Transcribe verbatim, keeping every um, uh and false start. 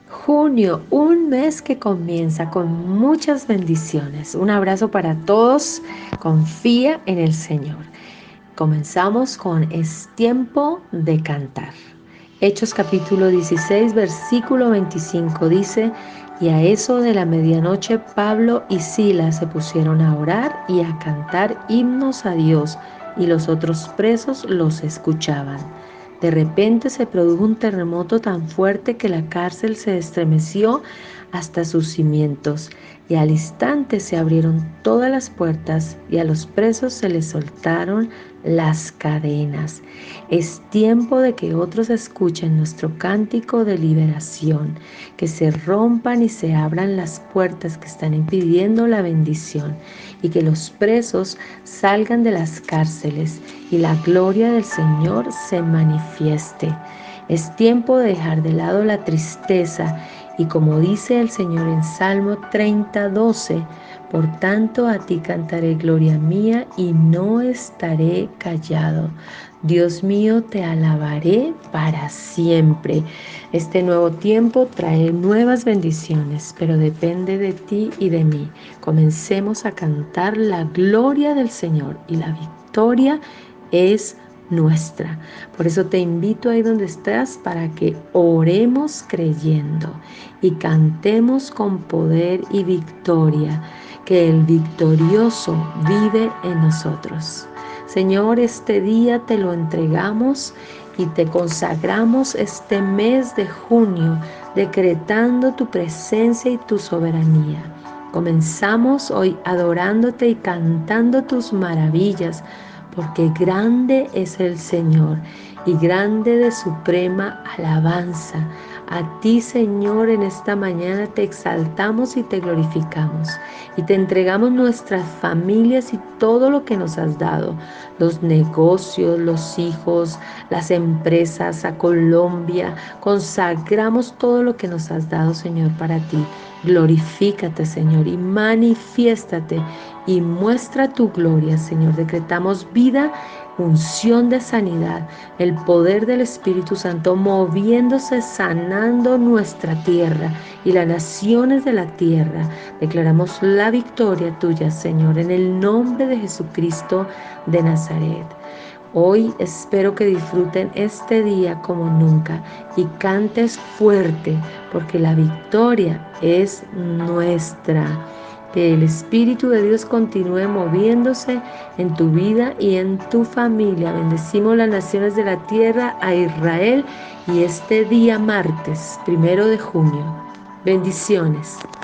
Junio, un mes que comienza con muchas bendiciones. Un abrazo para todos. Confía en el Señor. Comenzamos con Es tiempo de cantar. Hechos capítulo dieciséis, versículo veinticinco dice: y a eso de la medianoche Pablo y Silas se pusieron a orar y a cantar himnos a Dios, y los otros presos los escuchaban. De repente se produjo un terremoto tan fuerte que la cárcel se estremeció hasta sus cimientos, y al instante se abrieron todas las puertas y a los presos se les soltaron las cadenas. Es tiempo de que otros escuchen nuestro cántico de liberación, que se rompan y se abran las puertas que están impidiendo la bendición, y que los presos salgan de las cárceles y la gloria del Señor se manifieste. Es tiempo de dejar de lado la tristeza y, como dice el Señor en Salmo treinta, doce, por tanto a ti cantaré gloria mía y no estaré callado. Dios mío, te alabaré para siempre. Este nuevo tiempo trae nuevas bendiciones, pero depende de ti y de mí. Comencemos a cantar la gloria del Señor y la victoria es nuestra. Por eso te invito ahí donde estás para que oremos creyendo y cantemos con poder y victoria, que el victorioso vive en nosotros. Señor, este día te lo entregamos y te consagramos este mes de junio, decretando tu presencia y tu soberanía. Comenzamos hoy adorándote y cantando tus maravillas, porque grande es el Señor y grande de suprema alabanza. A ti, Señor, en esta mañana te exaltamos y te glorificamos y te entregamos nuestras familias y todo lo que nos has dado, los negocios, los hijos, las empresas, a Colombia. Consagramos todo lo que nos has dado, Señor, para ti. Glorifícate, Señor, y manifiéstate y muestra tu gloria, Señor. Decretamos vida, unción de sanidad, el poder del Espíritu Santo moviéndose, sanando nuestra tierra y las naciones de la tierra. Declaramos la victoria tuya, Señor, en el nombre de Jesucristo de Nazaret. Hoy espero que disfruten este día como nunca y cantes fuerte, porque la victoria es nuestra. Que el Espíritu de Dios continúe moviéndose en tu vida y en tu familia. Bendecimos las naciones de la tierra, a Israel, y este día martes, primero de junio. Bendiciones.